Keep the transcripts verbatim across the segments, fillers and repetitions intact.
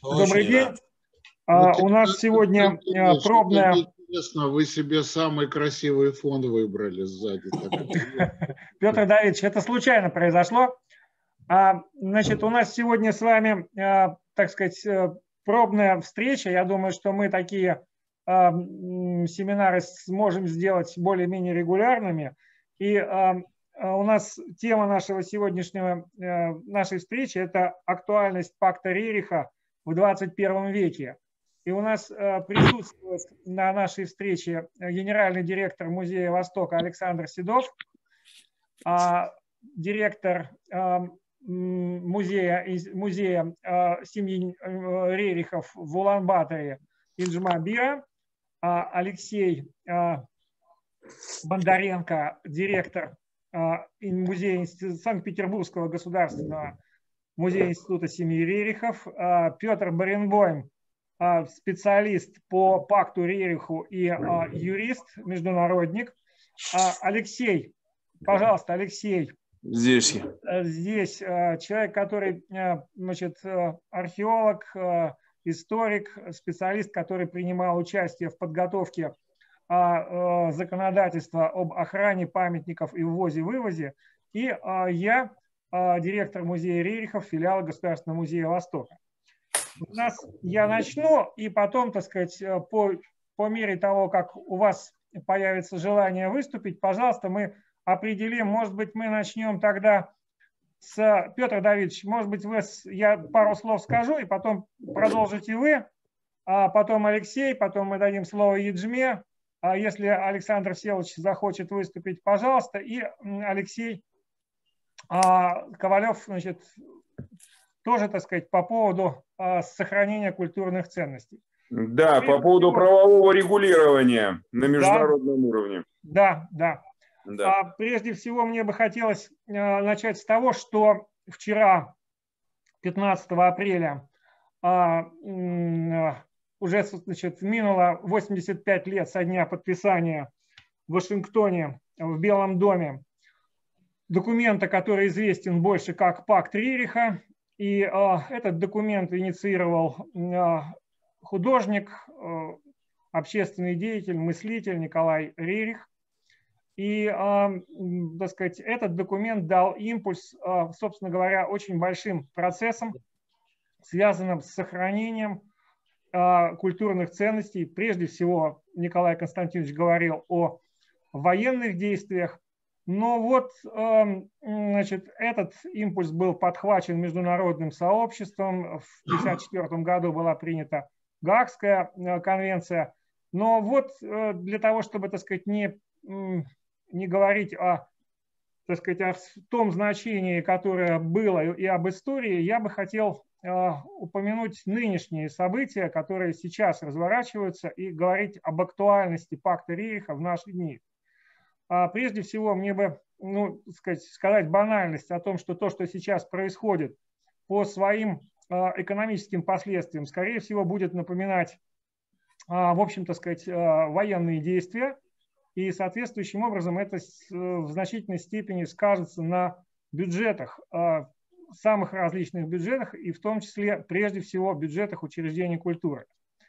Добрый Очень день. рад. А, Вот у нас сегодня а, пробная... Интересно, вы себе самый красивый фон выбрали сзади. Петр Давидович, это случайно произошло. А, значит, у нас сегодня с вами, а, так сказать, пробная встреча. Я думаю, что мы такие а, семинары сможем сделать более-менее регулярными. И а, у нас тема нашего сегодняшнего, а, нашей встречи – это актуальность пакта Рериха в двадцать первом веке. И у нас а, присутствует на нашей встрече генеральный директор Музея Востока Александр Седов, а, директор а, музея, музея а, семьи Рерихов в Улан-Баторе Инжма Бира, а, Алексей а, Бондаренко, директор а, музея Санкт-Петербургского государственного музея Института семьи Рерихов, а, Петр Баренбойм, а, специалист по пакту Рериху и а, юрист, международник. А, Алексей, пожалуйста, Алексей. Здесь я. Здесь человек, который, значит, археолог, историк, специалист, который принимал участие в подготовке законодательства об охране памятников и ввозе-вывозе. И я, директор музея Рерихов, филиала Государственного музея Востока. У нас я начну, и потом, так сказать, по, по мере того, как у вас появится желание выступить, пожалуйста, мы определим, может быть, мы начнем тогда с... Петр Давидович, может быть, вы, я пару слов скажу, и потом продолжите вы, а потом Алексей, потом мы дадим слово Еджме, а если Александр Всеволодович захочет выступить, пожалуйста, и Алексей а, Ковалев, значит, тоже, так сказать, по поводу а, сохранения культурных ценностей. Да, по поводу правового регулирования на международном да, уровне. Да, да. Да. А прежде всего мне бы хотелось а, начать с того, что вчера, пятнадцатого апреля, а, м, уже, значит, минуло восемьдесят пять лет со дня подписания в Вашингтоне, в Белом доме, документа, который известен больше как Пакт Рериха. И а, этот документ инициировал а, художник, а, общественный деятель, мыслитель Николай Рерих. И, так сказать, этот документ дал импульс, собственно говоря, очень большим процессам, связанным с сохранением культурных ценностей. Прежде всего, Николай Константинович говорил о военных действиях. Но вот, значит, этот импульс был подхвачен международным сообществом. В тысяча девятьсот пятьдесят четвёртом году была принята Гаагская конвенция. Но вот для того, чтобы, так сказать, не... не говорить о, так сказать, о том значении, которое было, и об истории, я бы хотел э, упомянуть нынешние события, которые сейчас разворачиваются, и говорить об актуальности пакта Рериха в наши дни. А прежде всего, мне бы, ну, сказать, сказать банальность о том, что то, что сейчас происходит, по своим э, экономическим последствиям, скорее всего, будет напоминать, э, в общем-то, сказать, э, военные действия. И соответствующим образом это в значительной степени скажется на бюджетах, самых различных бюджетах, и в том числе, прежде всего, бюджетах учреждений культуры.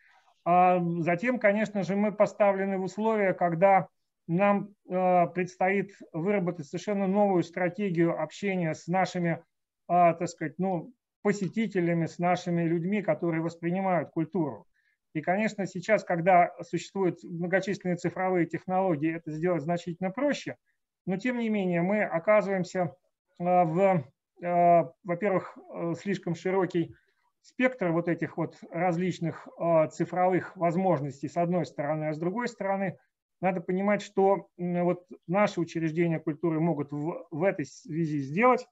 А затем, конечно же, мы поставлены в условия, когда нам предстоит выработать совершенно новую стратегию общения с нашими, так сказать, ну, посетителями, с нашими людьми, которые воспринимают культуру. И, конечно, сейчас, когда существуют многочисленные цифровые технологии, это сделать значительно проще. Но, тем не менее, мы оказываемся в, во-первых, слишком широкий спектр вот этих вот различных цифровых возможностей, с одной стороны, а с другой стороны, надо понимать, что вот наши учреждения культуры могут в, в этой связи сделать.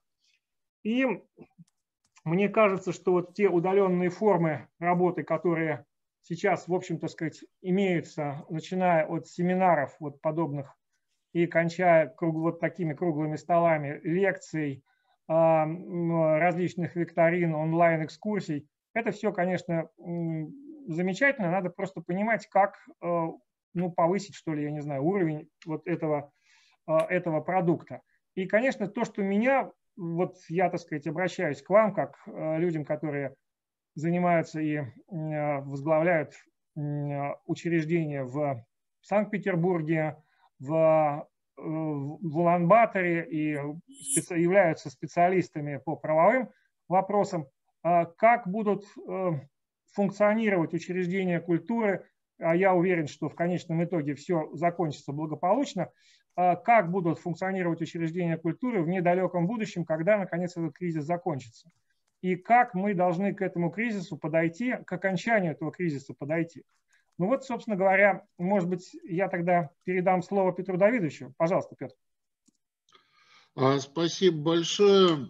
И мне кажется, что вот те удаленные формы работы, которые сейчас, в общем-то, сказать, имеются, начиная от семинаров вот подобных и кончая круг, вот такими круглыми столами, лекций, различных викторин, онлайн-экскурсий. Это все, конечно, замечательно. Надо просто понимать, как, ну, повысить, что ли, я не знаю, уровень вот этого, этого продукта. И, конечно, то, что меня, вот я, так сказать, обращаюсь к вам, как людям, которые занимаются и возглавляют учреждения в Санкт-Петербурге, в, в Улан-Баторе и являются специалистами по правовым вопросам. Как будут функционировать учреждения культуры, а я уверен, что в конечном итоге все закончится благополучно, как будут функционировать учреждения культуры в недалеком будущем, когда наконец этот кризис закончится. И как мы должны к этому кризису подойти, к окончанию этого кризиса подойти. Ну вот, собственно говоря, может быть, я тогда передам слово Петру Давидовичу. Пожалуйста, Петр. Спасибо большое.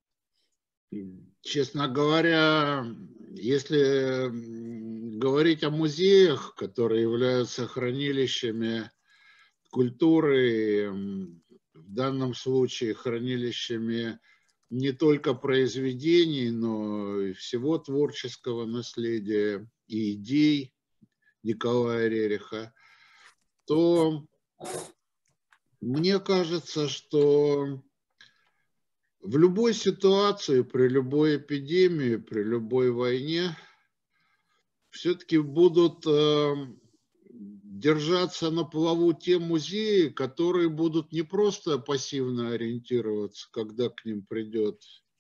Честно говоря, если говорить о музеях, которые являются хранилищами культуры, в данном случае хранилищами не только произведений, но и всего творческого наследия и идей Николая Рериха, то мне кажется, что в любой ситуации, при любой эпидемии, при любой войне все-таки будут держаться на плаву те музеи, которые будут не просто пассивно ориентироваться, когда к ним придет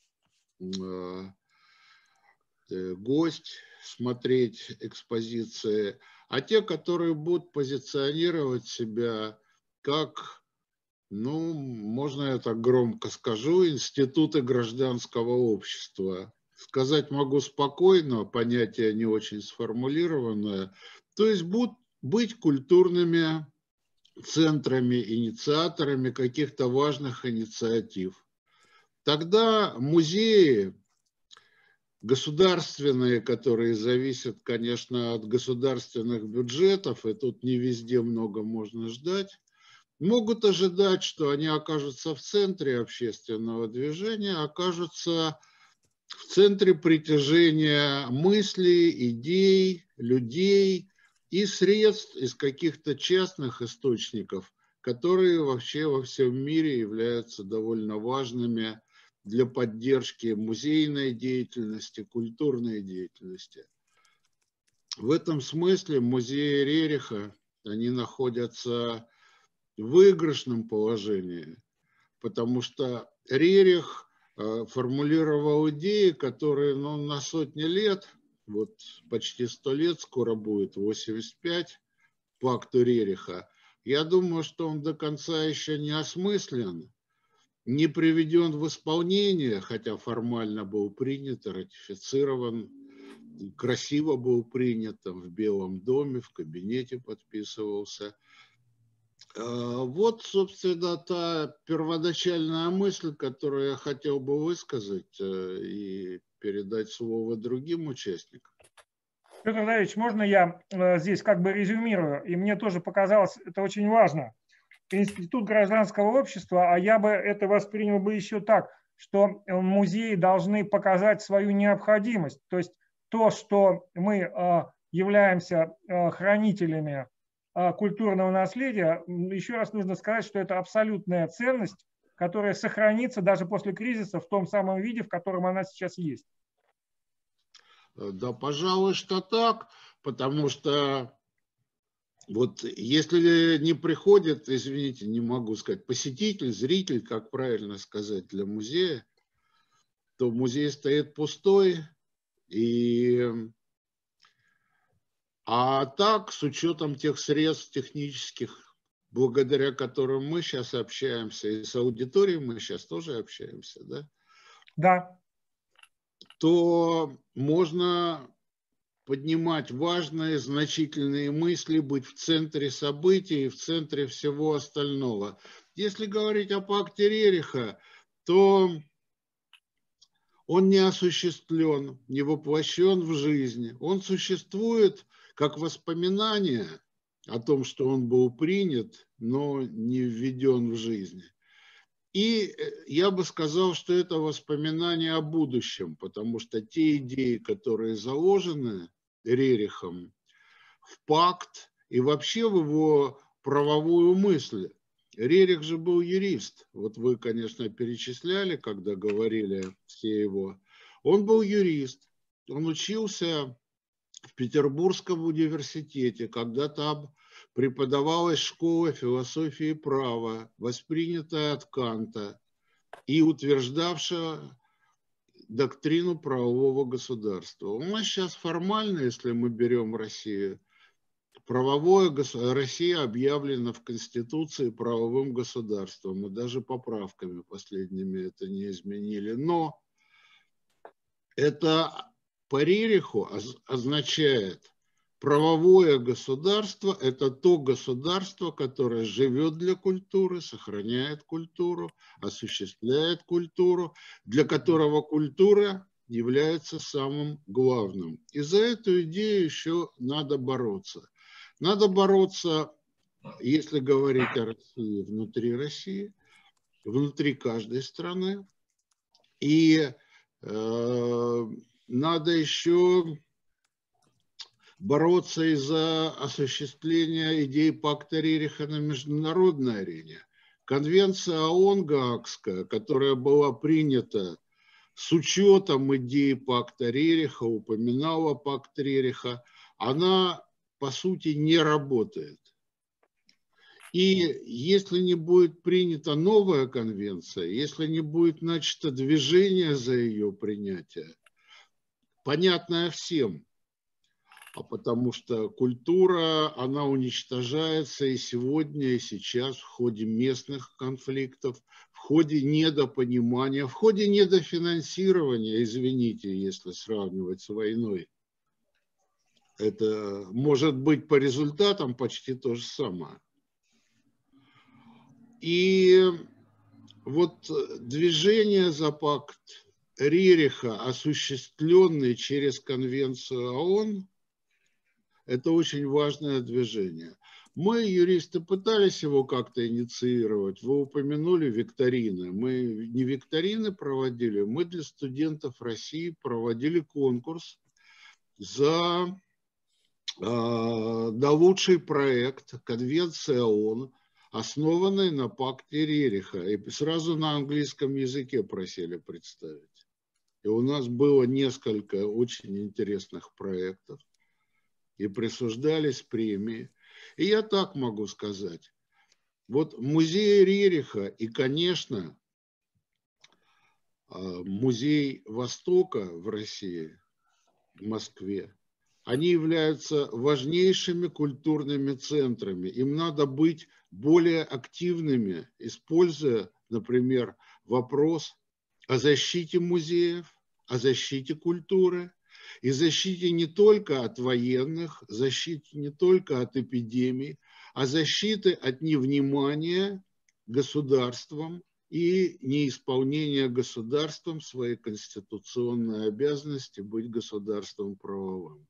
гость смотреть экспозиции, а те, которые будут позиционировать себя как, ну, можно я так громко скажу, институты гражданского общества. Сказать могу спокойно, понятие не очень сформулированное. То есть будут быть культурными центрами, инициаторами каких-то важных инициатив. Тогда музеи государственные, которые зависят, конечно, от государственных бюджетов, и тут не везде много можно ждать, могут ожидать, что они окажутся в центре общественного движения, окажутся в центре притяжения мыслей, идей, людей и средств из каких-то частных источников, которые вообще во всем мире являются довольно важными для поддержки музейной деятельности, культурной деятельности. В этом смысле музеи Рериха, они находятся в выигрышном положении, потому что Рерих формулировал идеи, которые, ну, на сотни лет, вот почти сто лет, скоро будет восемьдесят пять, по акту Рериха. Я думаю, что он до конца еще не осмыслен, не приведен в исполнение, хотя формально был принят, ратифицирован, красиво был принят, там, в Белом доме, в кабинете подписывался. Вот, собственно, та первоначальная мысль, которую я хотел бы высказать и передать слово другим участникам. Петр Давидович, можно я здесь как бы резюмирую? И мне тоже показалось это очень важно. Институт гражданского общества, а я бы это воспринял бы еще так, что музеи должны показать свою необходимость. То есть то, что мы являемся хранителями культурного наследия, еще раз нужно сказать, что это абсолютная ценность, которая сохранится даже после кризиса в том самом виде, в котором она сейчас есть. Да, пожалуй, что так, потому что вот если не приходит, извините, не могу сказать, посетитель, зритель, как правильно сказать, для музея, то музей стоит пустой. И... А так, с учетом тех средств технических, благодаря которым мы сейчас общаемся, и с аудиторией мы сейчас тоже общаемся, да? Да. То можно поднимать важные, значительные мысли, быть в центре событий, в центре всего остального. Если говорить об акте Рериха, то он не осуществлен, не воплощен в жизнь. Он существует как воспоминание о том, что он был принят, но не введен в жизнь. И я бы сказал, что это воспоминание о будущем, потому что те идеи, которые заложены Рерихом в пакт и вообще в его правовую мысль. Рерих же был юрист. Вот вы, конечно, перечисляли, когда говорили все его. Он был юрист. Он учился в Петербургском университете, когда там преподавалась школа философии и права, воспринятая от Канта и утверждавшая доктрину правового государства. У нас сейчас формально, если мы берем Россию, правовое Россия объявлена в Конституции правовым государством, и даже поправками последними это не изменили. Но это по Рериху означает: правовое государство – это то государство, которое живет для культуры, сохраняет культуру, осуществляет культуру, для которого культура является самым главным. И за эту идею еще надо бороться. Надо бороться, если говорить о России, внутри России, внутри каждой страны. И э, надо еще бороться и за осуществление идей пакта Рериха на международной арене. Конвенция ООН Гаагская, которая была принята с учетом идеи пакта Рериха, упоминала пакт Рериха, она, по сути, не работает. И если не будет принята новая конвенция, если не будет начато движение за ее принятие, понятное всем, а потому что культура, она уничтожается и сегодня, и сейчас в ходе местных конфликтов, в ходе недопонимания, в ходе недофинансирования, извините, если сравнивать с войной. Это может быть по результатам почти то же самое. И вот движение за пакт Рериха, осуществленный через Конвенцию ООН, это очень важное движение. Мы, юристы, пытались его как-то инициировать. Вы упомянули викторины. Мы не викторины проводили, мы для студентов России проводили конкурс за э, на лучший проект Конвенции ООН, основанной на пакте Рериха. И сразу на английском языке просили представить. И у нас было несколько очень интересных проектов. И присуждались премии. И я так могу сказать. Вот музей Рериха и, конечно, музей Востока в России, в Москве, они являются важнейшими культурными центрами. Им надо быть более активными, используя, например, вопрос о защите музеев, о защите культуры. И защите не только от военных, защите не только от эпидемий, а защиты от невнимания государством и неисполнения государством своей конституционной обязанности быть государством правовым.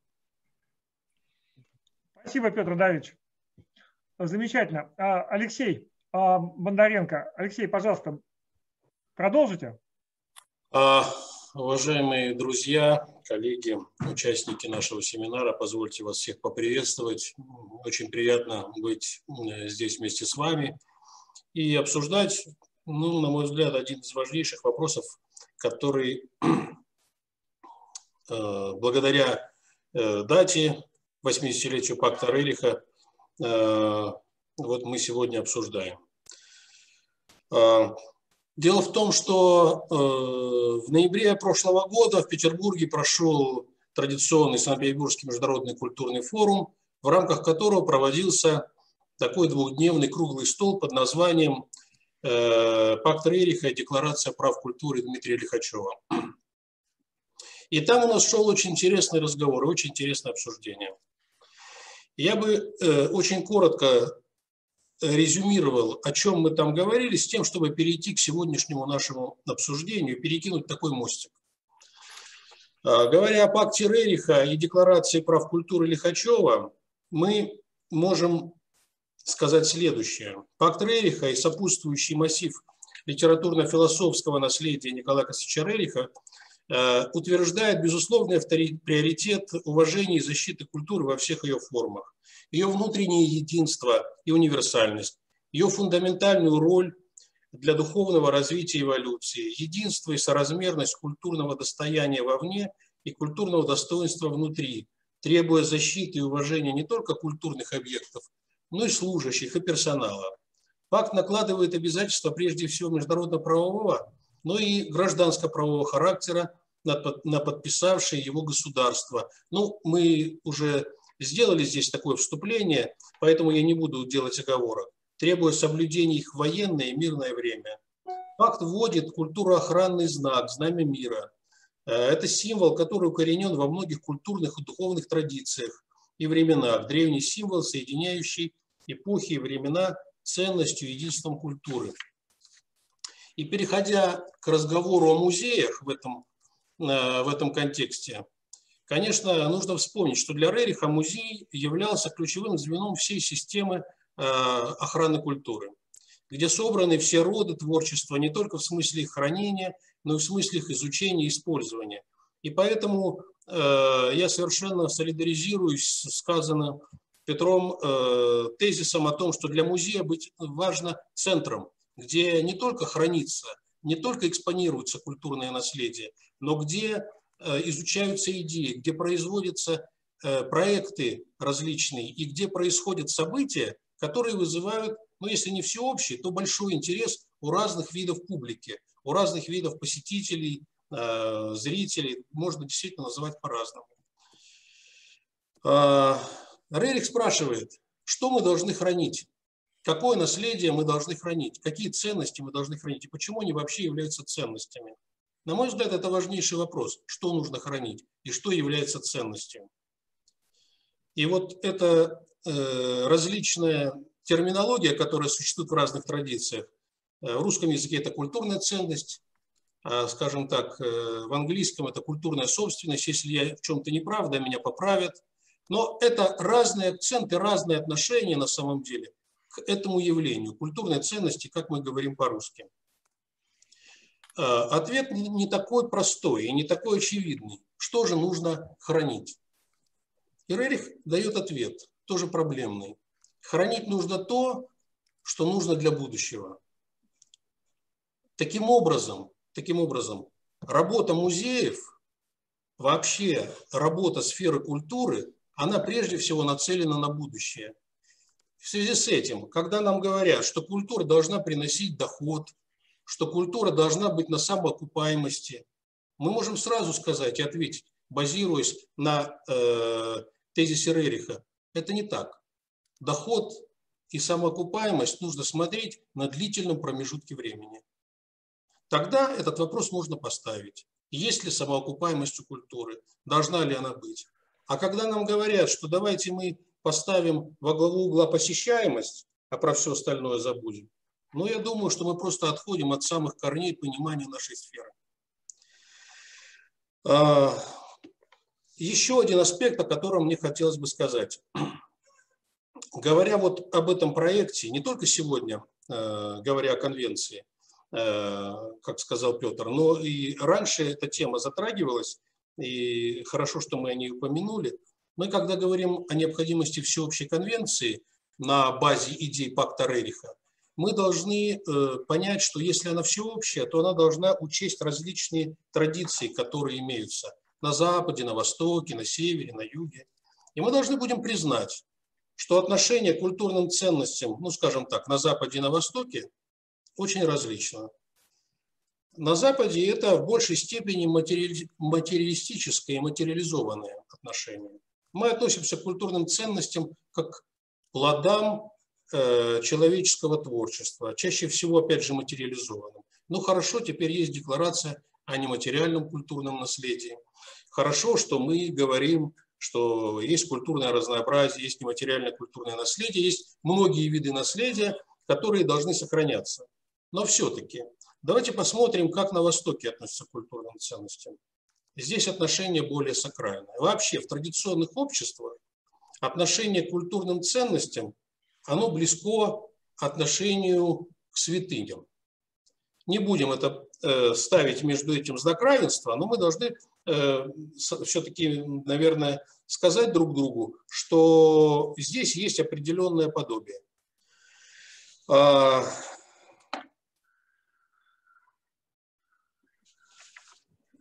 Спасибо, Петр Давидович. Замечательно. Алексей Бондаренко. Алексей, пожалуйста, продолжите. Уважаемые друзья, коллеги, участники нашего семинара, позвольте вас всех поприветствовать. Очень приятно быть здесь вместе с вами и обсуждать, ну, на мой взгляд, один из важнейших вопросов, который благодаря дате восьмидесятилетию пакта Рериха вот мы сегодня обсуждаем. Дело в том, что э, в ноябре прошлого года в Петербурге прошел традиционный Санкт-Петербургский международный культурный форум, в рамках которого проводился такой двухдневный круглый стол под названием э, «Пакт Рериха и Декларация прав культуры» Дмитрия Лихачева. И там у нас шел очень интересный разговор, очень интересное обсуждение. Я бы э, очень коротко резюмировал, о чем мы там говорили, с тем, чтобы перейти к сегодняшнему нашему обсуждению, перекинуть такой мостик. Говоря о пакте Рериха и Декларации прав культуры Лихачева, мы можем сказать следующее. Пакт Рериха и сопутствующий массив литературно-философского наследия Николая Костича Рериха утверждает безусловный приоритет уважения и защиты культуры во всех ее формах, ее внутреннее единство и универсальность, ее фундаментальную роль для духовного развития и эволюции, единство и соразмерность культурного достояния вовне и культурного достоинства внутри, требуя защиты и уважения не только культурных объектов, но и служащих, и персонала. Пакт накладывает обязательства прежде всего международно-правового, но и гражданско-правового характера на подписавшие его государства. Ну, мы уже сделали здесь такое вступление, поэтому я не буду делать оговорок, требуя соблюдения их в военное и мирное время. Пакт вводит культуроохранный знак, знамя мира. Это символ, который укоренен во многих культурных и духовных традициях и временах. Древний символ, соединяющий эпохи и времена ценностью и единством культуры. И переходя к разговору о музеях в этом, в этом контексте, конечно, нужно вспомнить, что для Рериха музей являлся ключевым звеном всей системы охраны культуры, где собраны все роды творчества, не только в смысле их хранения, но и в смысле их изучения и использования. И поэтому э, я совершенно солидаризируюсь с сказанным Петром э, тезисом о том, что для музея быть важно центром, где не только хранится, не только экспонируется культурное наследие, но где э, изучаются идеи, где производятся э, проекты различные и где происходят события, которые вызывают, ну, если не всеобщий, то большой интерес у разных видов публики, у разных видов посетителей, э, зрителей, можно действительно называть по-разному. Э, Рерих спрашивает, что мы должны хранить, какое наследие мы должны хранить, какие ценности мы должны хранить и почему они вообще являются ценностями. На мой взгляд, это важнейший вопрос, что нужно хранить и что является ценностью. И вот эта э, различная терминология, которая существует в разных традициях. В русском языке это культурная ценность, скажем так, в английском это культурная собственность. Если я в чем-то не прав, да, меня поправят. Но это разные акценты, разные отношения на самом деле к этому явлению, культурной ценности, как мы говорим по-русски. Ответ не такой простой и не такой очевидный. Что же нужно хранить? И Рерих дает ответ, тоже проблемный. Хранить нужно то, что нужно для будущего. Таким образом, таким образом, работа музеев, вообще работа сферы культуры, она прежде всего нацелена на будущее. В связи с этим, когда нам говорят, что культура должна приносить доход, что культура должна быть на самоокупаемости, мы можем сразу сказать и ответить, базируясь на э, тезисе Рериха, это не так. Доход и самоокупаемость нужно смотреть на длительном промежутке времени. Тогда этот вопрос можно поставить. Есть ли самоокупаемость у культуры? Должна ли она быть? А когда нам говорят, что давайте мы поставим во главу угла посещаемость, а про все остальное забудем, ну, я думаю, что мы просто отходим от самых корней понимания нашей сферы. Еще один аспект, о котором мне хотелось бы сказать. Говоря вот об этом проекте, не только сегодня, говоря о конвенции, как сказал Петр, но и раньше эта тема затрагивалась, и хорошо, что мы о ней упомянули. Мы, когда говорим о необходимости всеобщей конвенции на базе идей пакта Рериха, мы должны понять, что если она всеобщая, то она должна учесть различные традиции, которые имеются на Западе, на Востоке, на Севере, на Юге. И мы должны будем признать, что отношение к культурным ценностям, ну, скажем так, на Западе и на Востоке очень различно. На Западе это в большей степени материалистическое и материализованное отношение. Мы относимся к культурным ценностям как к плодам э, человеческого творчества, чаще всего, опять же, материализованным. Ну, хорошо, теперь есть декларация о нематериальном культурном наследии. Хорошо, что мы говорим, что есть культурное разнообразие, есть нематериальное культурное наследие, есть многие виды наследия, которые должны сохраняться. Но все-таки давайте посмотрим, как на Востоке относятся к культурным ценностям. Здесь отношение более сакральное. Вообще в традиционных обществах отношение к культурным ценностям, оно близко отношению к святыням. Не будем это э, ставить между этим знак равенства, но мы должны э, все-таки, наверное, сказать друг другу, что здесь есть определенное подобие.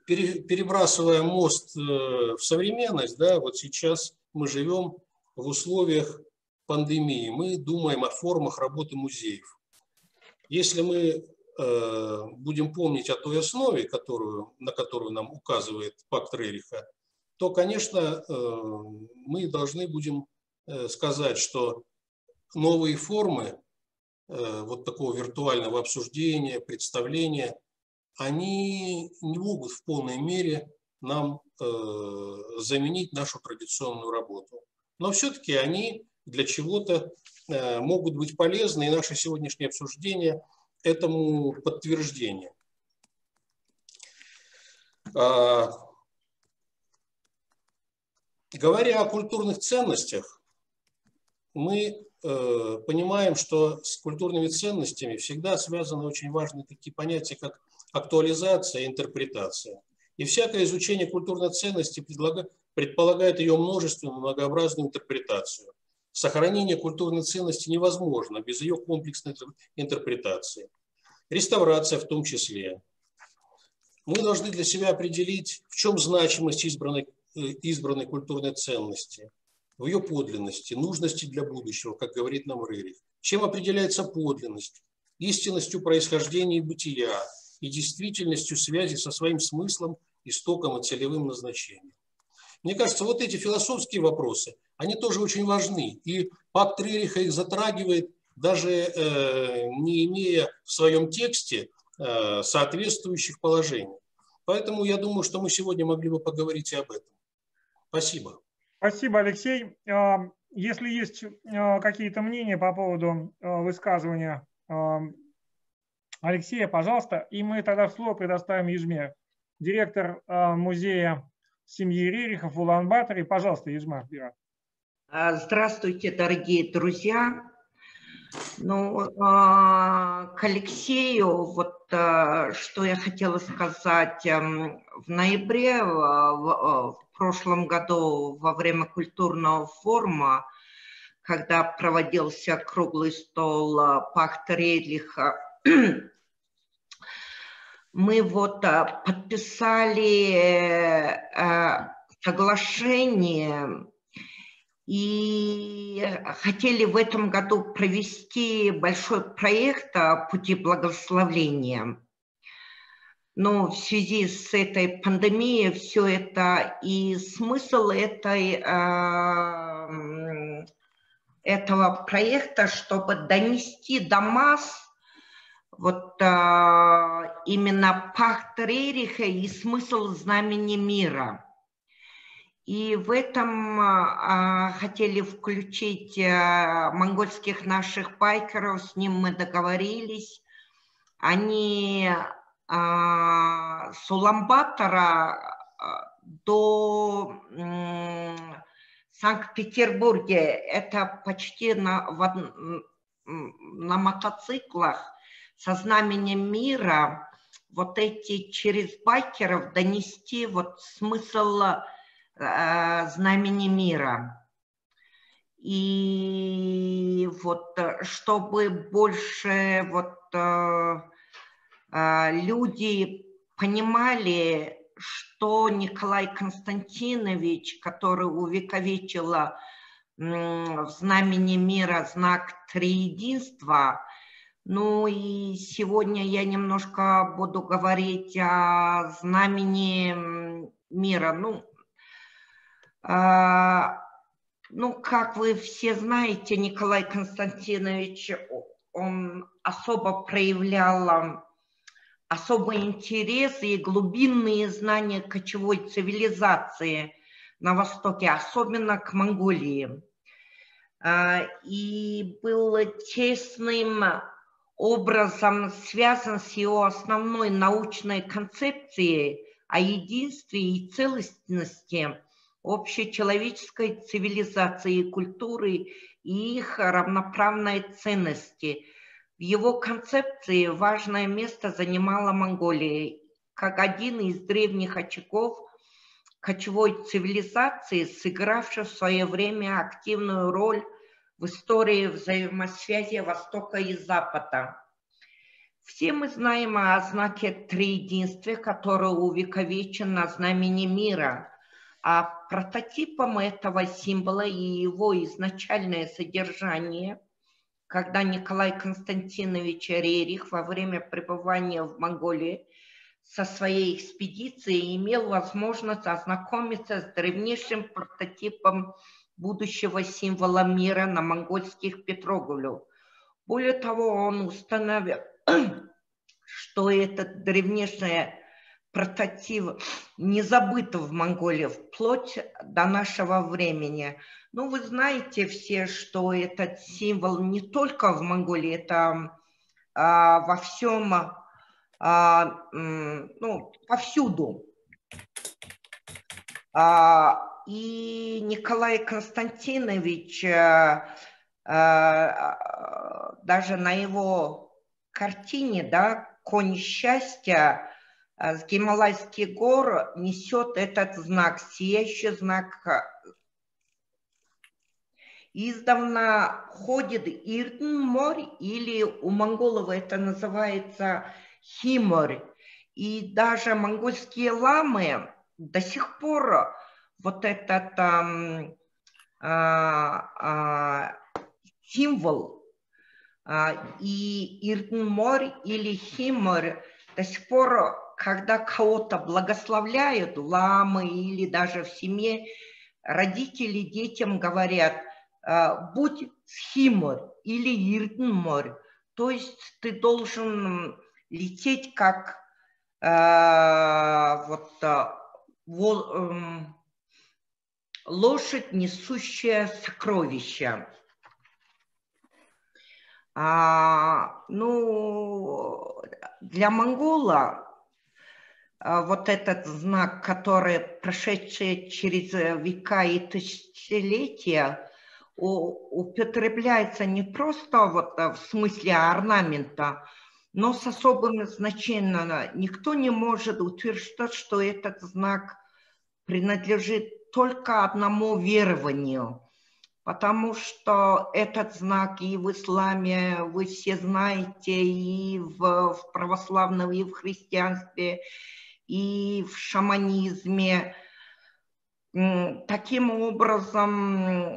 перебрасывая мост в современность, да, вот сейчас мы живем в условиях пандемии, мы думаем о формах работы музеев. Если мы будем помнить о той основе, которую, на которую нам указывает пакт Рериха, то, конечно, мы должны будем сказать, что новые формы вот такого виртуального обсуждения, представления, они не могут в полной мере нам заменить нашу традиционную работу. Но все-таки они для чего-то могут быть полезны, и наше сегодняшнее обсуждение этому подтверждение. Говоря о культурных ценностях, мы э, понимаем, что с культурными ценностями всегда связаны очень важные такие понятия, как актуализация и интерпретация. И всякое изучение культурной ценности предполагает, предполагает ее множественную, многообразную интерпретацию. Сохранение культурной ценности невозможно без ее комплексной интерпретации. Реставрация в том числе. Мы должны для себя определить, в чем значимость избранной, избранной культурной ценности, в ее подлинности, нужности для будущего, как говорит нам Рерих. Чем определяется подлинность? Истинностью происхождения и бытия, и действительностью связи со своим смыслом, истоком и целевым назначением. Мне кажется, вот эти философские вопросы, они тоже очень важны. И пакт Рериха их затрагивает, даже э, не имея в своем тексте э, соответствующих положений. Поэтому я думаю, что мы сегодня могли бы поговорить и об этом. Спасибо. Спасибо, Алексей. Если есть какие-то мнения по поводу высказывания Алексея, пожалуйста, и мы тогда слово предоставим Ежме, директор музея семьи Рерихов в Улан-Баторе. Пожалуйста, Ежма. Здравствуйте, дорогие друзья. Ну, к Алексею, вот что я хотела сказать. В ноябре, в прошлом году, во время культурного форума, когда проводился круглый стол пакта Рериха, мы вот подписали соглашение и хотели в этом году провести большой проект «Пути благословления». Но в связи с этой пандемией все это и смысл этой, э, этого проекта, чтобы донести до масс вот э, именно пакт Рериха и смысл знамени мира. И в этом а, хотели включить а, монгольских наших байкеров, с ним мы договорились. Они а, с Улан-Батора до Санкт-Петербурга, это почти на, в, на мотоциклах со знаменем мира, вот эти через байкеров донести вот смысл знамени мира. И вот чтобы больше вот люди понимали, что Николай Константинович, который увековечила в знамени мира знак триединства. Ну и сегодня я немножко буду говорить о знамени мира. Ну, Ну, как вы все знаете, Николай Константинович, он особо проявлял особый интерес и глубинные знания кочевой цивилизации на Востоке, особенно к Монголии. И был тесным образом связан с его основной научной концепцией о единстве и целостности общечеловеческой цивилизации и культуры и их равноправной ценности. В его концепции важное место занимала Монголия, как один из древних очагов кочевой цивилизации, сыгравший в свое время активную роль в истории взаимосвязи Востока и Запада. Все мы знаем о знаке триединствия, который увековечен на знамени мира. А прототипом этого символа и его изначальное содержание, когда Николай Константинович Рерих во время пребывания в Монголии со своей экспедицией имел возможность ознакомиться с древнейшим прототипом будущего символа мира на монгольских петроглифах. Более того, он установил, что этот древнейший прототип не забыт в Монголии вплоть до нашего времени. Ну, вы знаете все, что этот символ не только в Монголии, это а, во всем, а, ну, повсюду. А, и Николай Константинович а, а, даже на его картине, да, «Конь счастья» с Гималайских гор несет этот знак, сияющий знак. Издавна ходит Иртн-морь, или у монголов это называется Химорь. И даже монгольские ламы до сих пор вот этот а, а, а, символ а, и Иртн-морь или Химорь до сих пор, когда кого-то благословляют, ламы или даже в семье, родители детям говорят: будь Химорь или Иртн-морь. То есть ты должен лететь как э, вот, во, э, лошадь, несущая сокровища. А, ну, для монгола вот этот знак, который прошедший через века и тысячелетия, употребляется не просто вот в смысле орнамента, но с особым значением. Никто не может утверждать, что этот знак принадлежит только одному верованию, потому что этот знак и в исламе, вы все знаете, и в, в православном, и в христианстве, и в шаманизме. Таким образом,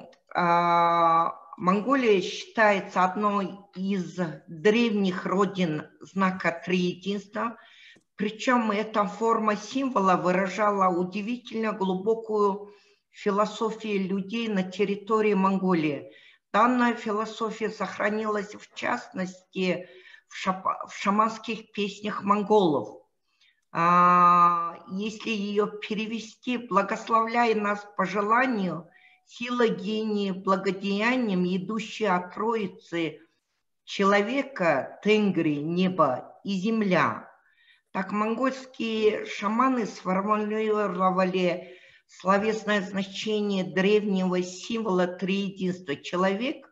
Монголия считается одной из древних родин знака триединства, причем эта форма символа выражала удивительно глубокую философию людей на территории Монголии. Данная философия сохранилась в частности в, шапа, в шаманских песнях монголов. А, если ее перевести: благословляй нас по желанию, сила гения, благодеянием, идущая от Троицы, человека, Тенгри, небо и земля. Так монгольские шаманы сформулировали словесное значение древнего символа триединства. Человек,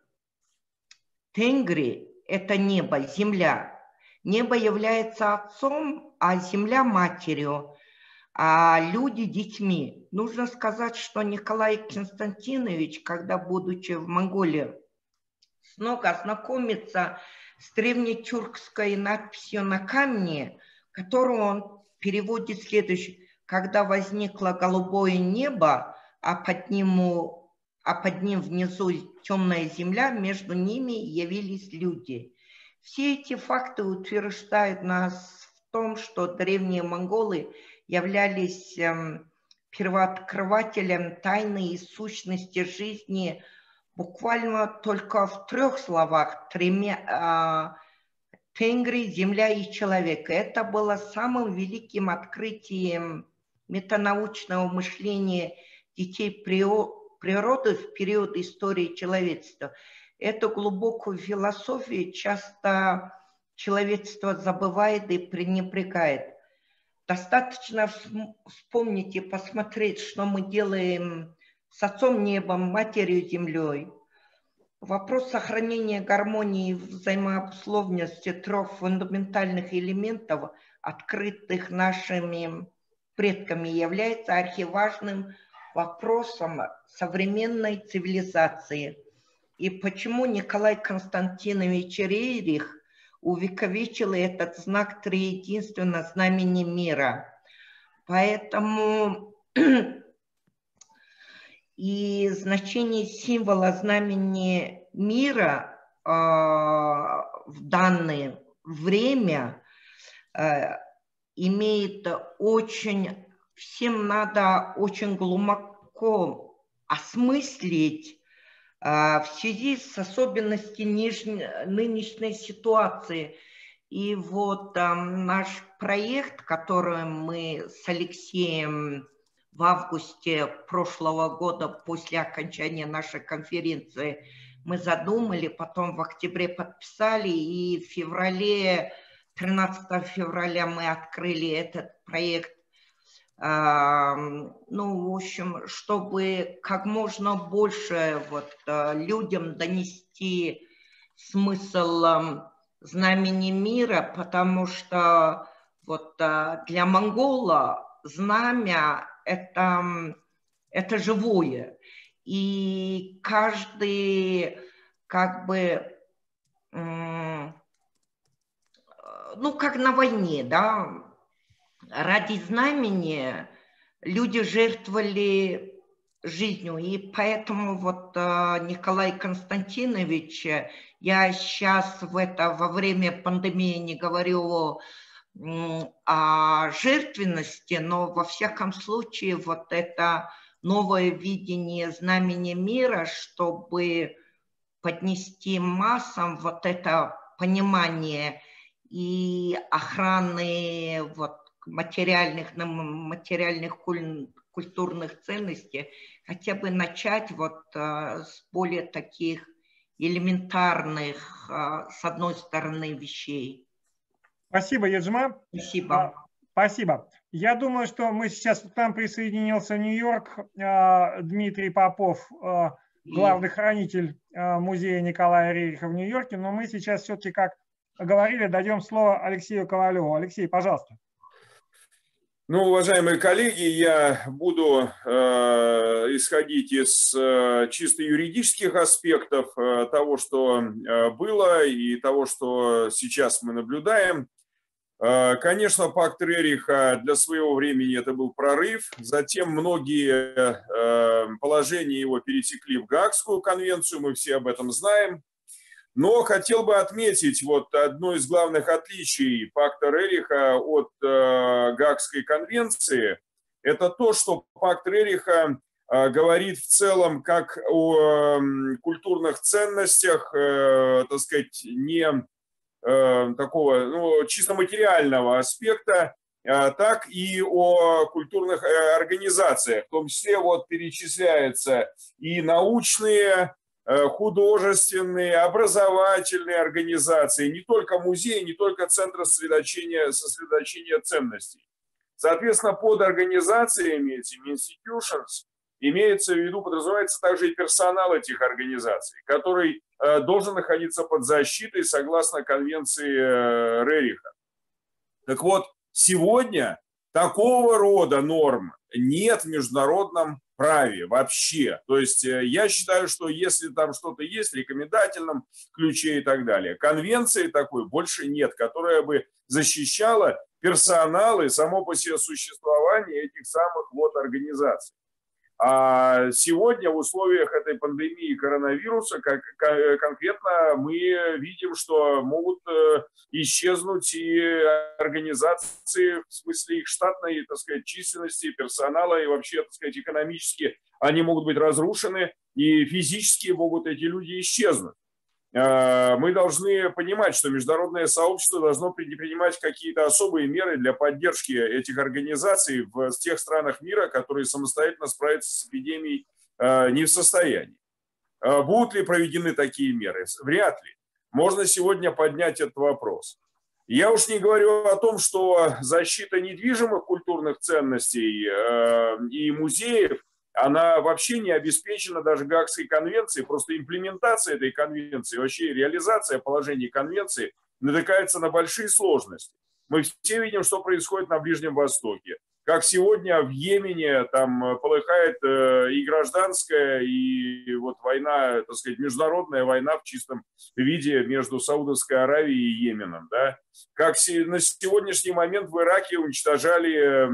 Тенгри – это небо, земля. Небо является отцом, а земля – матерью, а люди – детьми. Нужно сказать, что Николай Константинович, когда, будучи в Монголии, снова ознакомится с древнетюркской надписью на камне, которую он переводит следующее: когда возникло голубое небо, а под ним, а под ним внизу темная земля, между ними явились люди. Все эти факты утверждают нас в том, что древние монголы являлись первооткрывателем тайны и сущности жизни буквально только в трех словах: тремя, Тенгри, земля и человек. Это было самым великим открытием метанаучного мышления детей природы в период истории человечества. Эту глубокую философию часто человечество забывает и пренебрегает. Достаточно вспомнить и посмотреть, что мы делаем с Отцом Небом, Матерью Землей. Вопрос сохранения гармонии и взаимообусловленности трех фундаментальных элементов, открытых нашими предками, является архиважным вопросом современной цивилизации. И почему Николай Константинович Рерих увековечила этот знак триединства на знамени мира. Поэтому и значение символа знамени мира э, в данное время э, имеет очень, всем надо очень глубоко осмыслить э, в связи с особенностями нынешней ситуации. И вот э, наш проект, который мы с Алексеем в августе прошлого года, после окончания нашей конференции, мы задумали, потом в октябре подписали, и в феврале, тринадцатого февраля мы открыли этот проект. Ну, в общем, чтобы как можно больше вот людям донести смысл знамени мира, потому что вот для монгола знамя это, это живое. И каждый как бы, ну, как на войне, да, ради знамени люди жертвовали жизнью. И поэтому вот Николай Константинович, я сейчас в это, во время пандемии не говорю о жертвенности, но во всяком случае вот это новое видение знамени мира, чтобы поднести массам вот это понимание и охраны вот материальных, материальных культурных ценностей, хотя бы начать вот с более таких элементарных, с одной стороны, вещей. Спасибо, Еджма. Спасибо. Спасибо. Я думаю, что мы сейчас, к нам присоединился Нью-Йорк, Дмитрий Попов, главный хранитель музея Николая Рериха в Нью-Йорке, но мы сейчас все-таки, как говорили, дадем слово Алексею Ковалеву. Алексей, пожалуйста. Ну, уважаемые коллеги, я буду э, исходить из э, чисто юридических аспектов э, того, что э, было и того, что сейчас мы наблюдаем. Э, конечно, пакт Рериха для своего времени это был прорыв. Затем многие э, положения его перетекли в Гаагскую конвенцию, мы все об этом знаем. Но хотел бы отметить вот одно из главных отличий пакта Рериха от э, Гаагской конвенции. Это то, что пакт Рериха э, говорит в целом как о э, культурных ценностях, э, так сказать, не э, такого, ну, чисто материального аспекта, э, так и о культурных э, организациях. В том числе вот перечисляются и научные, художественные, образовательные организации, не только музеи, не только центры сосредоточения, сосредоточения ценностей. Соответственно, под организациями, этими institutions, имеется в виду, подразумевается также и персонал этих организаций, который э, должен находиться под защитой согласно конвенции э, Рериха. Так вот, сегодня такого рода норм нет в международном праве вообще. То есть я считаю, что если там что-то есть в рекомендательном ключе и так далее, конвенции такой больше нет, которая бы защищала персонал и само по себе существование этих самых вот организаций. А сегодня в условиях этой пандемии коронавируса как, конкретно мы видим, что могут исчезнуть и организации в смысле их штатной, так сказать, численности, персонала и вообще, так сказать, экономически они могут быть разрушены и физически могут эти люди исчезнуть. Мы должны понимать, что международное сообщество должно принимать какие-то особые меры для поддержки этих организаций в тех странах мира, которые самостоятельно справиться с эпидемией не в состоянии. Будут ли проведены такие меры? Вряд ли. Можно сегодня поднять этот вопрос. Я уж не говорю о том, что защита недвижимых культурных ценностей и музеев, она вообще не обеспечена даже Гаагской конвенцией, просто имплементация этой конвенции, вообще реализация положений конвенции натыкается на большие сложности. Мы все видим, что происходит на Ближнем Востоке. Как сегодня в Йемене там полыхает и гражданская, и вот военная война, так сказать, международная война в чистом виде между Саудовской Аравией и Йеменом. Да? Как на сегодняшний момент в Ираке уничтожали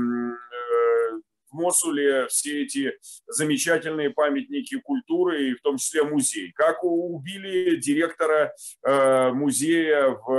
в Мосуле все эти замечательные памятники культуры, и в том числе музей. Как убили директора э, музея в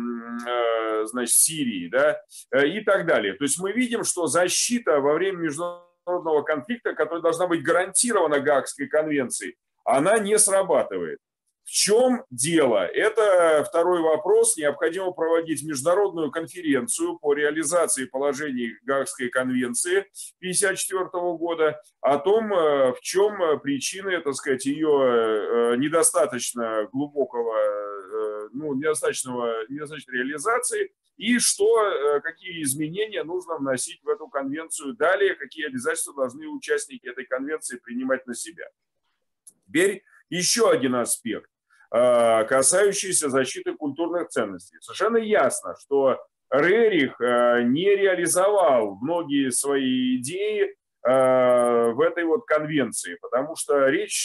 э, значит, Сирии, да, и так далее. То есть мы видим, что защита во время международного конфликта, которая должна быть гарантирована Гаагской конвенцией, она не срабатывает. В чем дело? Это второй вопрос. Необходимо проводить международную конференцию по реализации положений Гаагской конвенции тысяча девятьсот пятьдесят четвёртого года, о том, в чем причины, так сказать, ее недостаточно глубокого, ну, недостаточного, недостаточной реализации, и что, какие изменения нужно вносить в эту конвенцию далее, какие обязательства должны участники этой конвенции принимать на себя. Теперь еще один аспект, касающийся защиты культурных ценностей. Совершенно ясно, что Рерих не реализовал многие свои идеи в этой вот конвенции, потому что речь,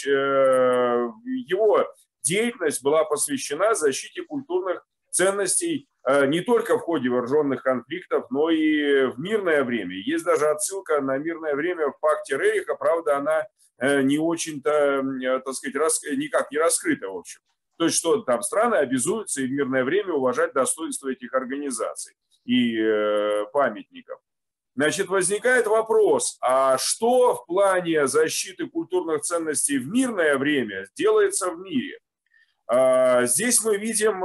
его деятельность была посвящена защите культурных ценностей не только в ходе вооруженных конфликтов, но и в мирное время. Есть даже отсылка на мирное время в пакте Рериха, правда, она не очень-то, так сказать, рас... никак не раскрыта, в общем. То есть, что там страны обязуются и в мирное время уважать достоинство этих организаций и э, памятников. Значит, возникает вопрос, а что в плане защиты культурных ценностей в мирное время делается в мире? А, здесь мы видим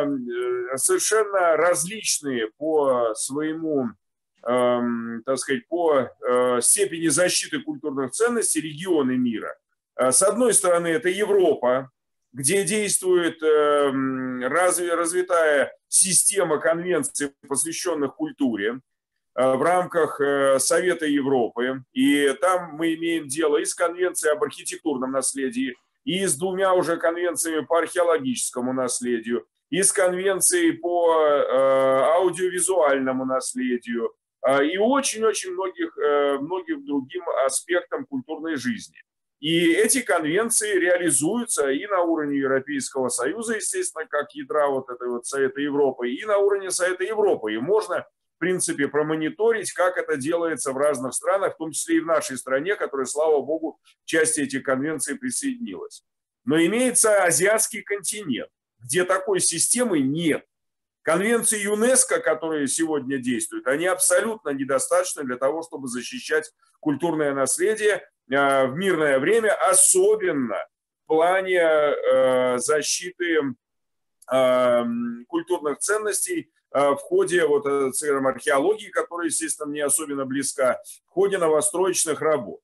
э, совершенно различные по своему, э, так сказать, по э, степени защиты культурных ценностей регионы мира. С одной стороны, это Европа, где действует э, разве, развитая система конвенций, посвященных культуре, э, в рамках э, Совета Европы. И там мы имеем дело и с конвенцией об архитектурном наследии, и с двумя уже конвенциями по археологическому наследию, и с конвенцией по э, аудиовизуальному наследию, э, и очень-очень многих, э, многих другим аспектам культурной жизни. И эти конвенции реализуются и на уровне Европейского Союза, естественно, как ядра вот этой вот Совета Европы, и на уровне Совета Европы. И можно, в принципе, промониторить, как это делается в разных странах, в том числе и в нашей стране, которая, слава богу, к части этих конвенций присоединилась. Но имеется азиатский континент, где такой системы нет. Конвенции ЮНЕСКО, которые сегодня действуют, они абсолютно недостаточны для того, чтобы защищать культурное наследие в мирное время, особенно в плане э, защиты э, культурных ценностей э, в ходе вот, археологии, которая, естественно, мне особенно близка, в ходе новостроечных работ.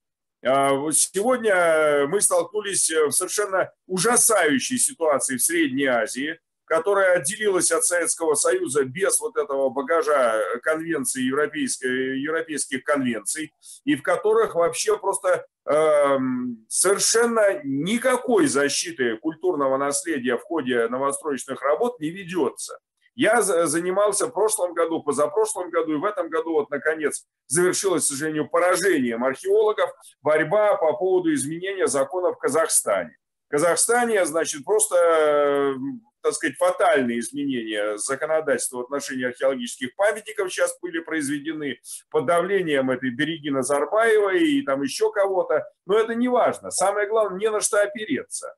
Сегодня мы столкнулись в совершенно ужасающей ситуации в Средней Азии, которая отделилась от Советского Союза без вот этого багажа конвенций, европейских конвенций, и в которых вообще просто э, совершенно никакой защиты культурного наследия в ходе новостроечных работ не ведется. Я занимался в прошлом году, позапрошлом году и в этом году, вот, наконец, завершилась, к сожалению, поражением археологов борьба по поводу изменения закона в Казахстане. В Казахстане, значит, просто, так сказать, фатальные изменения законодательства в отношении археологических памятников сейчас были произведены под давлением этой Береги Назарбаевой и там еще кого-то. Но это не важно. Самое главное, не на что опереться.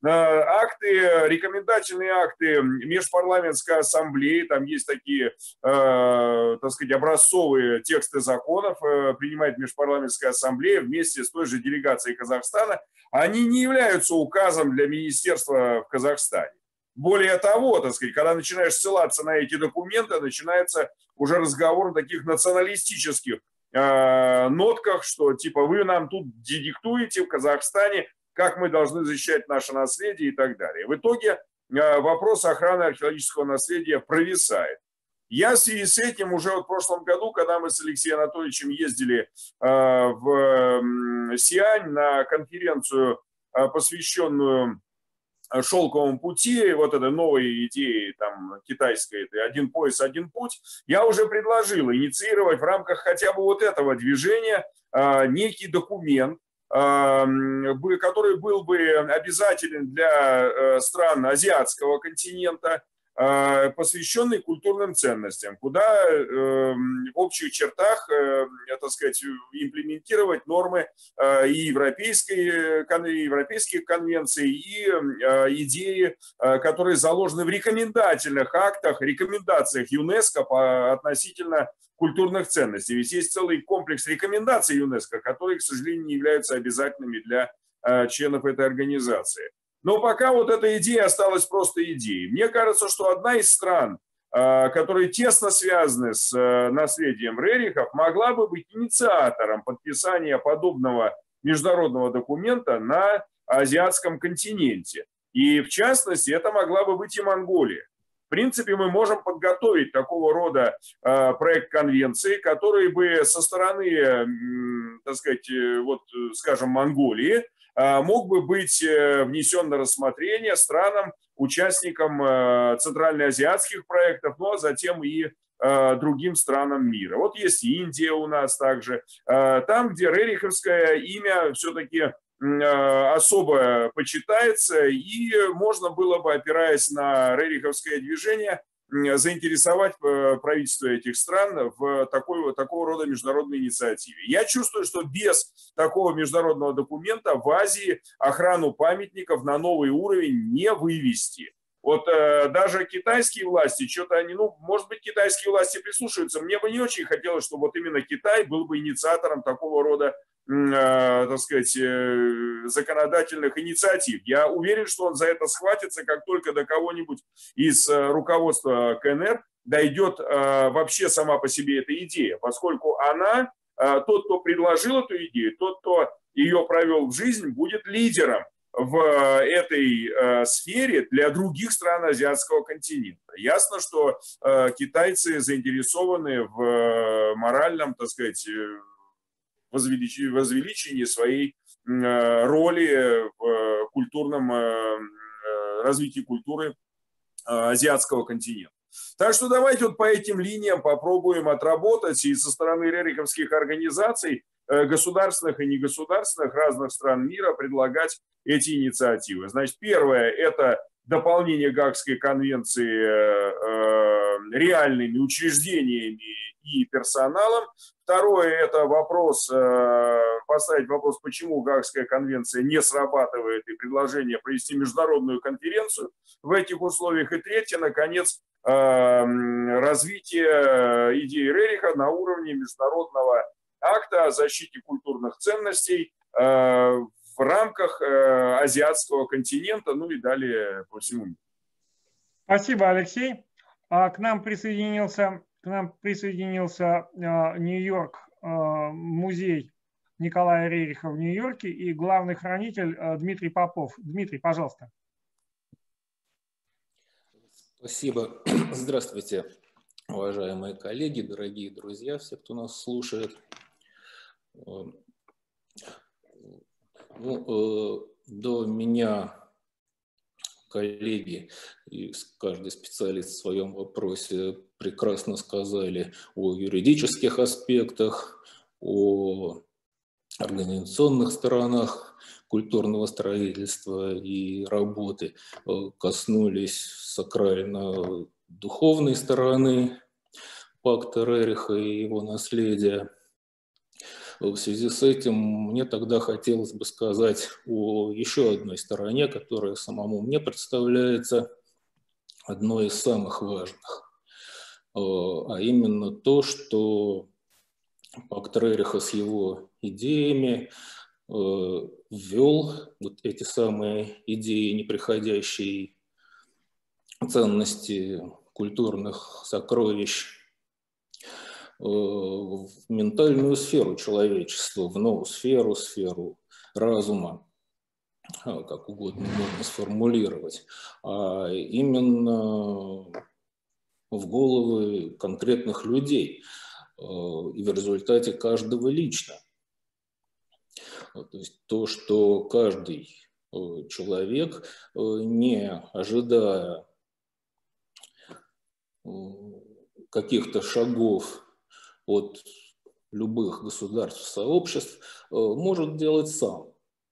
Акты, рекомендательные акты Межпарламентской ассамблеи, там есть такие, э, так сказать, образцовые тексты законов, э, принимает Межпарламентская ассамблея вместе с той же делегацией Казахстана, они не являются указом для министерства в Казахстане. Более того, так сказать, когда начинаешь ссылаться на эти документы, начинается уже разговор о таких националистических э, нотках, что типа вы нам тут диктуете в Казахстане, как мы должны защищать наше наследие и так далее. В итоге вопрос охраны археологического наследия провисает. Я в связи с этим уже в прошлом году, когда мы с Алексеем Анатольевичем ездили в Сиань на конференцию, посвященную шелковому пути, вот этой новой идеи там, китайской, этой «один пояс, один путь», я уже предложил инициировать в рамках хотя бы вот этого движения некий документ, который был бы обязателен для стран азиатского континента, посвященный культурным ценностям, куда в общих чертах, так сказать, имплементировать нормы и европейской, европейских конвенций, и идеи, которые заложены в рекомендательных актах, рекомендациях ЮНЕСКО по относительно культурных ценностей. Ведь есть целый комплекс рекомендаций ЮНЕСКО, которые, к сожалению, не являются обязательными для членов этой организации. Но пока вот эта идея осталась просто идеей. Мне кажется, что одна из стран, которые тесно связаны с наследием Рерихов, могла бы быть инициатором подписания подобного международного документа на азиатском континенте. И в частности, это могла бы быть и Монголия. В принципе, мы можем подготовить такого рода проект конвенции, который бы со стороны, так сказать, вот, скажем, Монголии, мог бы быть внесен на рассмотрение странам, участникам центральноазиатских проектов, ну а затем и другим странам мира. Вот есть Индия у нас также. Там, где рериховское имя все-таки особо почитается, и можно было бы, опираясь на рериховское движение, заинтересовать правительство этих стран в такой, такого рода международной инициативе. Я чувствую, что без такого международного документа в Азии охрану памятников на новый уровень не вывести. Вот э, даже китайские власти, что-то они, ну, может быть, китайские власти прислушиваются. Мне бы не очень хотелось, чтобы вот именно Китай был бы инициатором такого рода, э, так сказать, э, законодательных инициатив. Я уверен, что он за это схватится, как только до кого-нибудь из э, руководства КНР дойдет э, вообще сама по себе эта идея, поскольку она, э, тот, кто предложил эту идею, тот, кто ее провел в жизнь, будет лидером в этой э, сфере для других стран азиатского континента. Ясно, что э, китайцы заинтересованы в э, моральном, так сказать, возвеличении, возвеличении своей э, роли в культурном э, развитии культуры э, азиатского континента. Так что давайте вот по этим линиям попробуем отработать и со стороны рериховских организаций, государственных и негосударственных разных стран мира предлагать эти инициативы. Значит, первое – это дополнение Гаагской конвенции реальными учреждениями и персоналом. Второе – это вопрос, поставить вопрос, почему Гаагская конвенция не срабатывает, и предложение провести международную конференцию в этих условиях. И третье, наконец, развитие идеи Рериха на уровне международного акта о защите культурных ценностей э, в рамках э, азиатского континента, ну и далее по всему миру. Спасибо, Алексей. А к нам присоединился, к нам присоединился э, Нью-Йорк, э, музей Николая Рериха в Нью-Йорке и главный хранитель э, Дмитрий Попов. Дмитрий, пожалуйста. Спасибо. Здравствуйте, уважаемые коллеги, дорогие друзья, все, кто нас слушает. Ну, до меня коллеги, и каждый специалист в своем вопросе прекрасно сказали о юридических аспектах, о организационных сторонах культурного строительства и работы, коснулись сакрально-духовной стороны пакта Рериха и его наследия. В связи с этим мне тогда хотелось бы сказать о еще одной стороне, которая самому мне представляется одной из самых важных, а именно то, что пакт Рериха с его идеями ввел вот эти самые идеи неприходящей ценности культурных сокровищ в ментальную сферу человечества, в новую сферу, сферу разума, как угодно можно сформулировать, а именно в головы конкретных людей и в результате каждого лично. То есть то, что каждый человек, не ожидая каких-то шагов от любых государств, сообществ, может делать сам.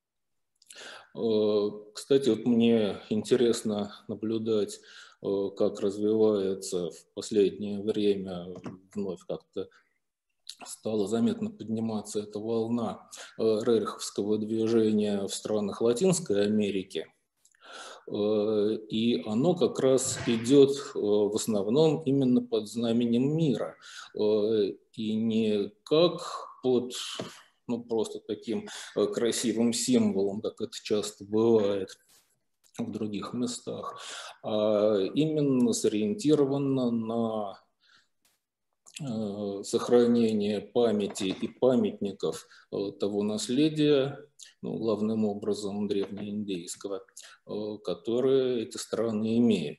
Кстати, вот мне интересно наблюдать, как развивается в последнее время, вновь как-то стала заметно подниматься эта волна рериховского движения в странах Латинской Америки. И оно как раз идет в основном именно под знаменем мира. И не как под, ну, просто таким красивым символом, как это часто бывает в других местах, а именно сориентировано на сохранение памяти и памятников того наследия, ну, главным образом древнеиндейского, которые эти страны имеют.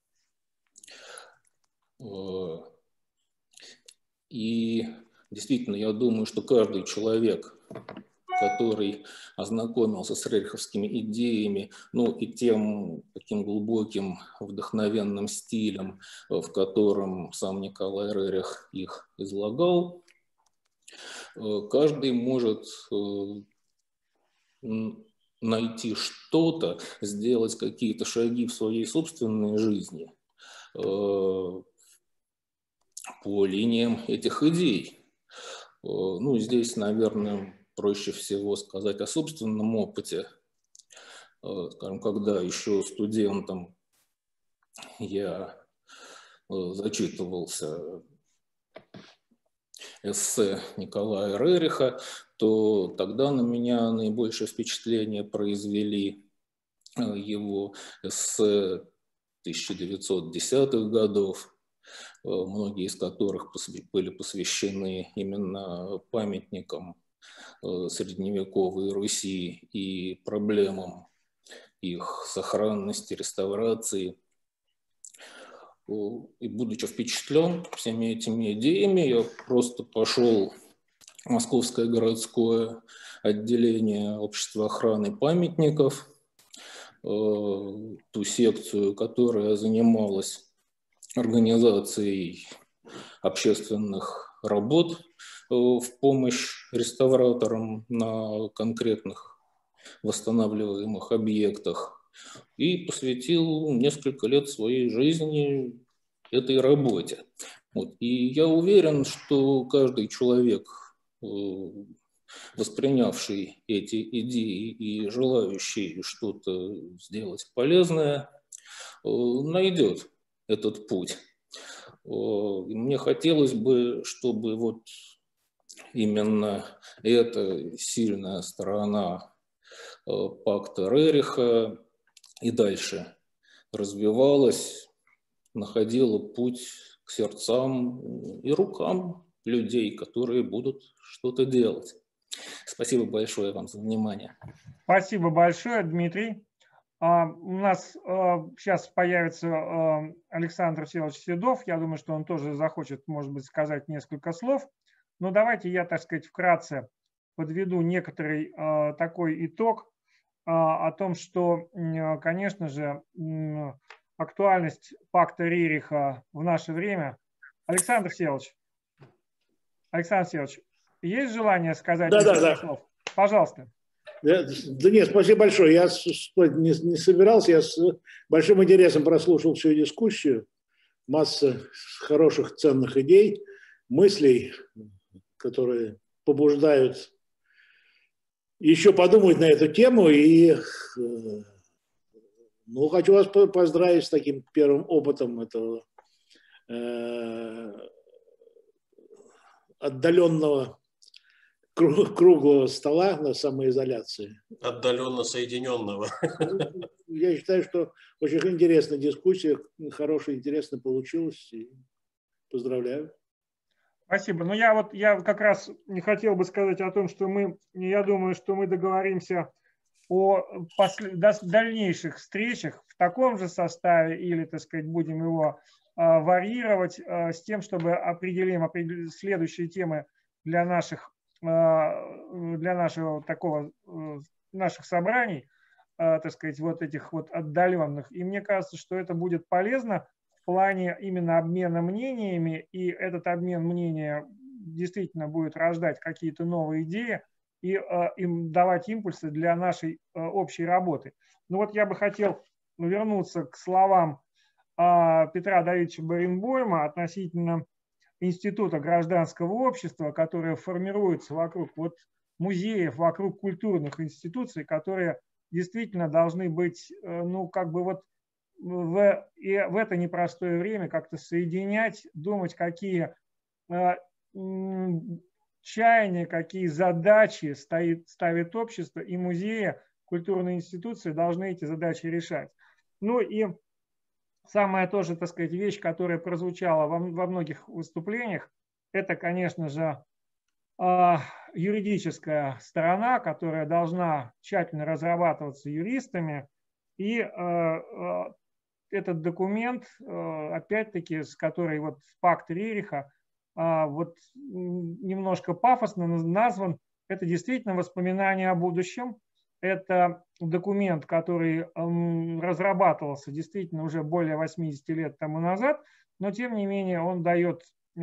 И действительно, я думаю, что каждый человек, который ознакомился с рериховскими идеями, ну и тем таким глубоким вдохновенным стилем, в котором сам Николай Рерих их излагал, каждый может найти что-то, сделать какие-то шаги в своей собственной жизни по линиям этих идей. Ну, здесь, наверное, проще всего сказать о собственном опыте. Скажем, когда еще студентом я зачитывался эссе Николая Рериха, то тогда на меня наибольшее впечатление произвели его эссе тысяча девятьсот десятых годов, многие из которых были посвящены именно памятникам средневековой Руси и проблемам их сохранности, реставрации. И будучи впечатлен всеми этими идеями, я просто пошел в Московское городское отделение общества охраны памятников, ту секцию, которая занималась организацией общественных работ в помощь реставраторам на конкретных восстанавливаемых объектах, и посвятил несколько лет своей жизни этой работе. Вот. И я уверен, что каждый человек, воспринявший эти идеи и желающий что-то сделать полезное, найдет этот путь. Мне хотелось бы, чтобы вот именно эта сильная сторона пакта Рериха и дальше развивалась, находила путь к сердцам и рукам людей, которые будут что-то делать. Спасибо большое вам за внимание. Спасибо большое, Дмитрий. У нас сейчас появится Александр Всеволодович Седов. Я думаю, что он тоже захочет, может быть, сказать несколько слов. Но давайте я, так сказать, вкратце подведу некоторый такой итог о том, что, конечно же, актуальность пакта Рериха в наше время. Александр Всеволодович, Александр Всеволодович, есть желание сказать да, несколько да, да. слов? Пожалуйста. Да, да нет, спасибо большое. Я не, не собирался, я с большим интересом прослушал всю дискуссию. Масса хороших, ценных идей, мыслей, которые побуждают еще подумать на эту тему. И ну, хочу вас поздравить с таким первым опытом этого э, отдаленного круглого стола на самоизоляции. Отдаленно соединенного. Я считаю, что очень интересная дискуссия, хорошая, интересно получилась. И поздравляю. Спасибо. Но я вот я как раз не хотел бы сказать о том, что мы, я думаю, что мы договоримся о после, дальнейших встречах в таком же составе или, так сказать, будем его а, варьировать а, с тем, чтобы определим, определим следующие темы для наших для нашего такого наших собраний, так сказать, вот этих вот отдаленных. И мне кажется, что это будет полезно в плане именно обмена мнениями, и этот обмен мнения действительно будет рождать какие-то новые идеи и им давать импульсы для нашей общей работы. Ну вот я бы хотел вернуться к словам Петра Давидовича Баренбойма относительно института гражданского общества, которое формируется вокруг вот музеев, вокруг культурных институций, которые действительно должны быть, ну, как бы вот в, и в это непростое время как-то соединять, думать, какие чаяния, какие задачи стоит, ставит общество, и музеи, культурные институции должны эти задачи решать. Ну и самая тоже, так сказать, вещь, которая прозвучала во, во многих выступлениях, это, конечно же, юридическая сторона, которая должна тщательно разрабатываться юристами. И этот документ, опять-таки, с которой вот пакт Рериха, вот немножко пафосно назван, это действительно воспоминание о будущем. Это документ, который разрабатывался действительно уже более восьмидесяти лет тому назад, но тем не менее он дает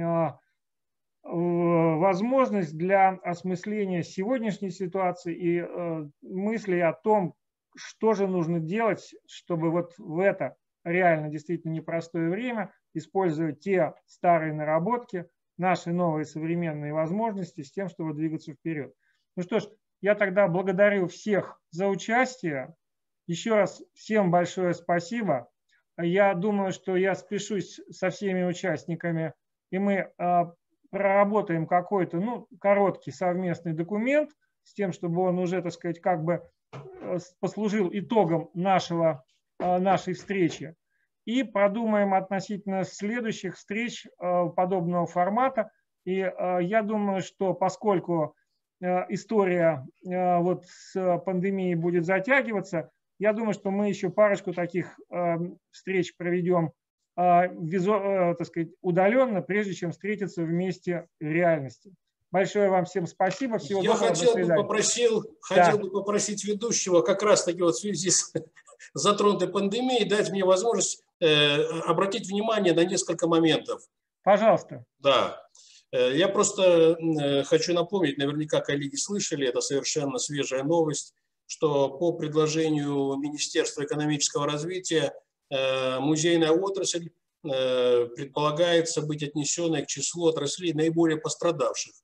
возможность для осмысления сегодняшней ситуации и мысли о том, что же нужно делать, чтобы вот в это реально действительно непростое время использовать те старые наработки, наши новые современные возможности с тем, чтобы двигаться вперед. Ну что ж, я тогда благодарю всех за участие. Еще раз всем большое спасибо. Я думаю, что я спешусь со всеми участниками, и мы проработаем какой-то, ну, короткий совместный документ с тем, чтобы он уже, так сказать, как бы послужил итогом нашего, нашей встречи. И продумаем относительно следующих встреч подобного формата. И я думаю, что поскольку история вот с пандемией будет затягиваться, я думаю, что мы еще парочку таких встреч проведем, так сказать, удаленно, прежде чем встретиться вместе в реальности. Большое вам всем спасибо. Всего Я доброго, хотел, до бы, попросил, да. хотел бы попросить ведущего как раз-таки вот в связи с затронутой пандемией дать мне возможность э, обратить внимание на несколько моментов. Пожалуйста. Да. Я просто э, хочу напомнить, наверняка коллеги слышали, это совершенно свежая новость, что по предложению Министерства экономического развития э, музейная отрасль э, предполагается быть отнесенной к числу отраслей наиболее пострадавших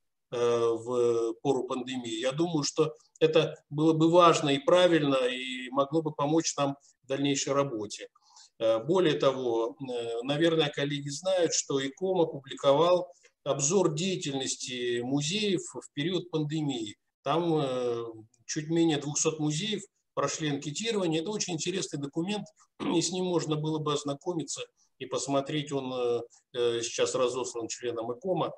в пору пандемии. Я думаю, что это было бы важно и правильно, и могло бы помочь нам в дальнейшей работе. Более того, наверное, коллеги знают, что ИКОМ опубликовал обзор деятельности музеев в период пандемии. Там чуть менее двухсот музеев прошли анкетирование. Это очень интересный документ, и с ним можно было бы ознакомиться и посмотреть. Он сейчас разослан членам ИКОМа.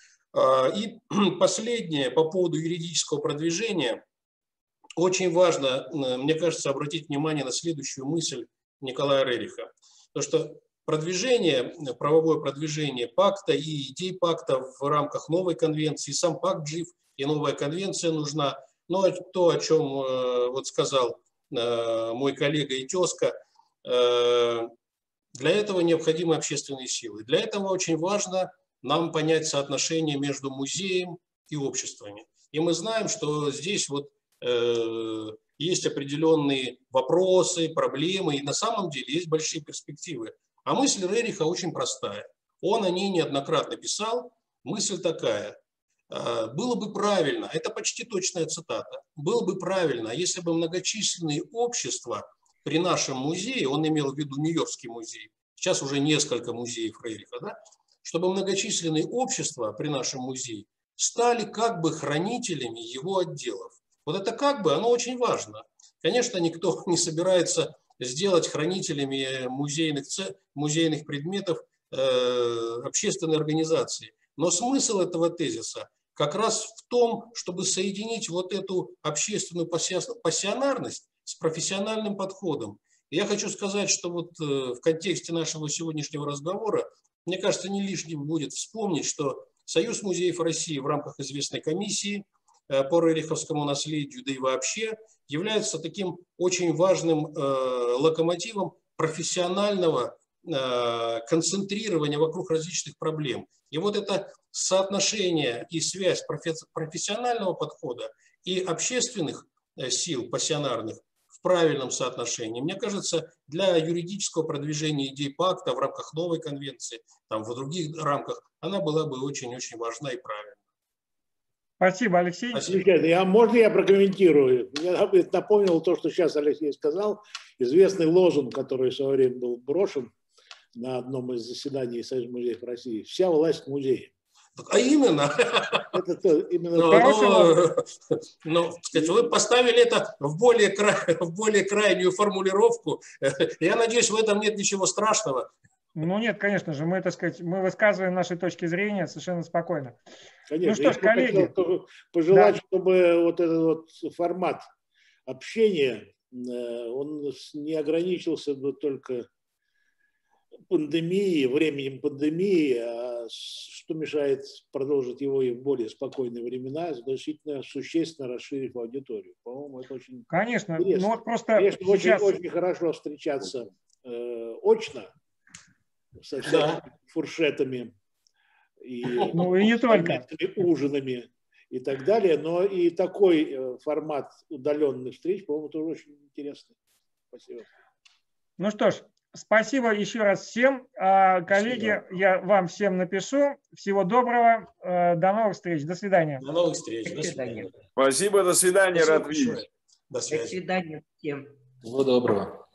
И последнее по поводу юридического продвижения. Очень важно, мне кажется, обратить внимание на следующую мысль Николая Рериха. Потому что продвижение, правовое продвижение пакта и идей пакта в рамках новой конвенции, сам пакт жив, и новая конвенция нужна. Но то, о чем вот сказал мой коллега и тезка, для этого необходимы общественные силы. Для этого очень важно нам понять соотношение между музеем и обществами. И мы знаем, что здесь вот э, есть определенные вопросы, проблемы, и на самом деле есть большие перспективы. А мысль Рериха очень простая. Он о ней неоднократно писал. Мысль такая. Э, было бы правильно, это почти точная цитата, было бы правильно, если бы многочисленные общества при нашем музее, он имел в виду Нью-Йоркский музей, сейчас уже несколько музеев Рериха, да, чтобы многочисленные общества при нашем музее стали как бы хранителями его отделов. Вот это как бы, оно очень важно. Конечно, никто не собирается сделать хранителями музейных, музейных предметов э, общественной организации. Но смысл этого тезиса как раз в том, чтобы соединить вот эту общественную пассионарность с профессиональным подходом. И я хочу сказать, что вот э, в контексте нашего сегодняшнего разговора мне кажется, не лишним будет вспомнить, что Союз музеев России в рамках известной комиссии по рериховскому наследию, да и вообще, является таким очень важным локомотивом профессионального концентрирование вокруг различных проблем. И вот это соотношение и связь профессионального подхода и общественных сил пассионарных в правильном соотношении, мне кажется, для юридического продвижения идей пакта в рамках новой конвенции, там, в других рамках, она была бы очень-очень важна и правильна. Спасибо, Алексей. Спасибо. Я, можно я прокомментирую? Я напомнил то, что сейчас Алексей сказал. Известный лозунг, который в свое время был брошен на одном из заседаний Союза музеев России. Вся власть в музее. А именно. Это то, именно но, но, но, сказать, вы поставили это в более, в более крайнюю формулировку. Я надеюсь, в этом нет ничего страшного. Ну нет, конечно же, мы, так сказать, мы высказываем наши точки зрения совершенно спокойно. Конечно. Ну что ж, я коллеги. Пожелать, да. чтобы вот этот вот формат общения, он не ограничился бы только пандемией, временем пандемии, а что мешает продолжить его и в более спокойные времена, значительно существенно расширив аудиторию. По-моему, это очень Конечно, интересно. ну вот просто Конечно, сейчас... очень, очень хорошо встречаться э, очно, со всякими да. фуршетами и, ну, и не только. ужинами и так далее, но и такой формат удаленных встреч, по-моему, тоже очень интересный. Спасибо. Ну что ж, спасибо еще раз всем. Коллеги, спасибо. Я вам всем напишу. Всего доброго. До новых встреч. До свидания. До новых встреч. До свидания. Спасибо, до свидания. Рад видеть. До свидания. До свидания всем. Всего доброго.